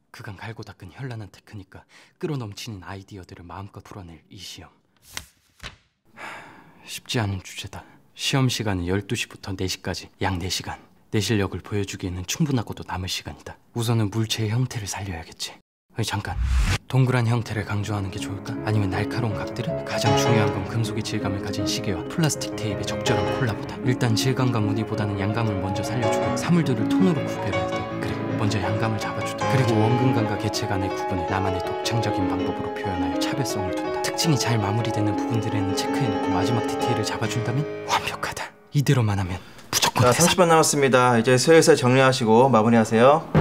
그간 갈고 닦은 현란한 테크닉과 끌어넘치는 아이디어들을 마음껏 풀어낼 이 시험. 쉽지 않은 주제다. 시험 시간은 12시부터 4시까지 약 4시간. 내 실력을 보여주기에는 충분하고도 남을 시간이다. 우선은 물체의 형태를 살려야겠지. 잠깐, 동그란 형태를 강조하는 게 좋을까? 아니면 날카로운 각들을? 가장 중요한 건 금속의 질감을 가진 시계와 플라스틱 테이프의 적절한 콜라보다. 일단 질감과 무늬보다는 양감을 먼저 살려주고 사물들을 톤으로 구별해야 돼. 그래, 먼저 양감을 잡아주다. 그리고 원근감과 개체 간의 구분을 나만의 독창적인 방법으로 표현하여 차별성을 둔다. 특징이 잘 마무리되는 부분들에는 체크해놓고 마지막 디테일을 잡아준다면 완벽하다. 이대로만 하면 무조건 자, 30분 남았습니다. 이제 슬슬 정리하시고 마무리하세요.